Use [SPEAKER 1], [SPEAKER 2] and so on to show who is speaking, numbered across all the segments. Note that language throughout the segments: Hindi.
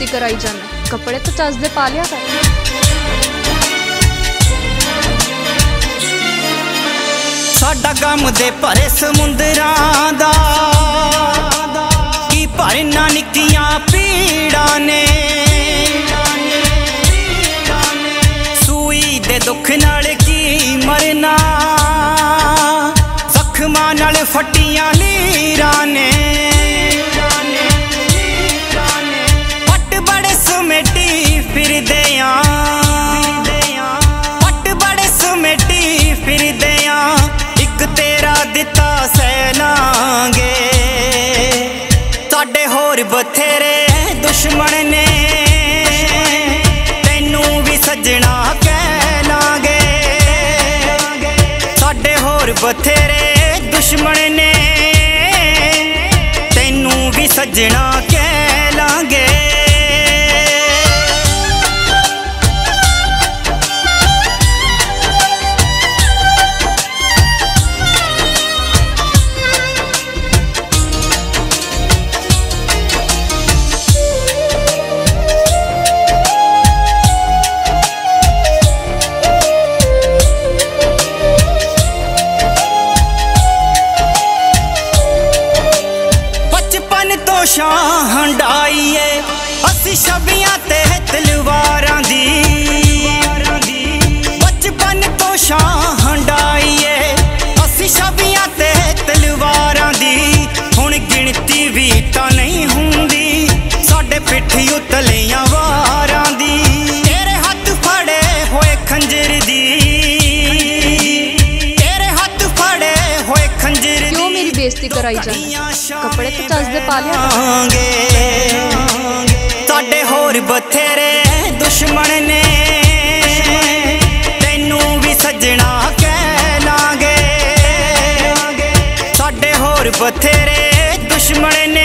[SPEAKER 1] कराई जाना, कपड़े तो चज दे पा लिया कर।
[SPEAKER 2] साडा गम दे भरे समुंदरां दा की भरना निक्कियां पीड़ा ने, सूई दे दुख नाल की मरना, जख्मां नाल फटियां लीरां ने। पट बड़े समेटी फिरदे पट बड़े समेटी फिरदे एक तेरा दिता सैलांगे। साडे होर बथेरे दुश्मन ने, तैनू भी सजना कह लांगे। साडे होर बथेरे दुश्मन ने, तैनू भी सजना कह लांगे। हंडाईए असी छबियां ते तलवारां दी, बचपन तो शां हंडाईए असी छबियां ते तलवारां दी। हुण गिणती भी तां नहीं हुंदी साडे पिट्ठी उतलियां वारां दी। तेरे हत्थ फड़े होए खंजर दी, तेरे हत्थ फड़े होए खंजर दी।
[SPEAKER 1] क्यों मेरी बेइज्जती कराई जाना, कपड़े तो चज दे पा लिया कर।
[SPEAKER 2] साडे होर बथेरे दुश्मन ने, तैनू भी सजना कह लांगे। साडे होर बथेरे दुश्मन ने,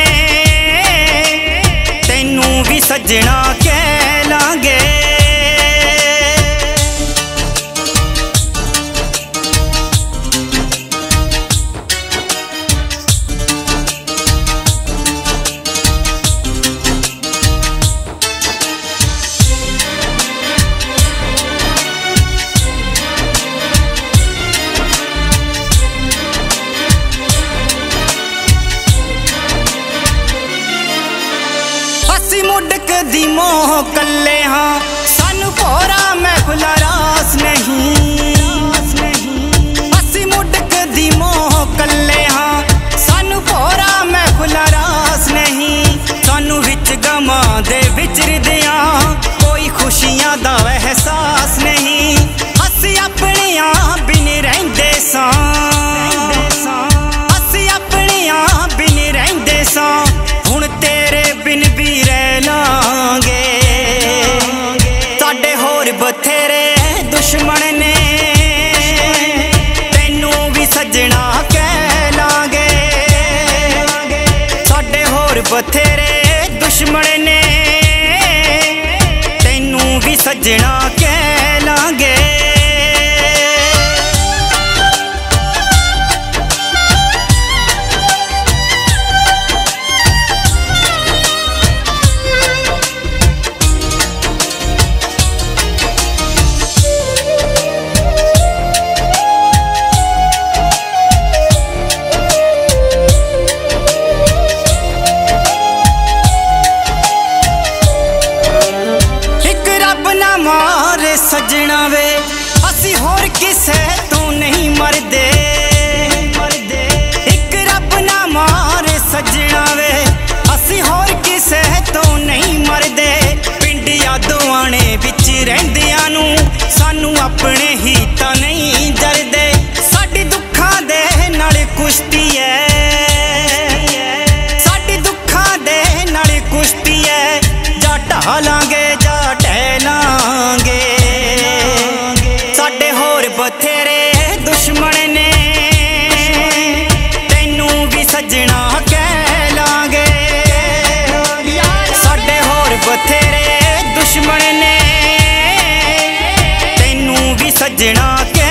[SPEAKER 2] तैनू भी सजना कह लांगे। मुडक दी मोह कल्ले हाँ, सानू भोरा महफिल रास नहीं। असी मुडक दी मोह कल्ले हाँ, सानू भोरा महफिल रास नहीं। सानू विच गमां दे विचरदियां कोई खुशियां दा एहसास नहीं। असी अपनियां बिन रहिंदे सां, असी अपनियां बिन रहिंदे सां। हुण तेरे बिन भी रह लांगे। साडे होर बथेरे दुश्मन ने, तैनू भी सजना कह लांगे। साडे होर बथेरे दुश्मन ने, तैनू भी सजना कह लांगे। मारे सजना वे असी होर किसे तो नहीं मरदे। एक रब ना मारे सजना वे असी होर किसे तो नहीं मरदे। पिंड यादोआने बिच रहिंदियां नू सानू अपने ही तां नहीं जरदे। साडी दुखां दे नाल कुश्ती है, साडी दुखां दे नाल कुश्ती है। जा ढा लांगे जा ढह लांगे। साडे होर बथेरे दुश्मन ने, तैनू भी सजना कह लांगे। साडे होर बथेरे दुश्मन ने, तैनू भी सजना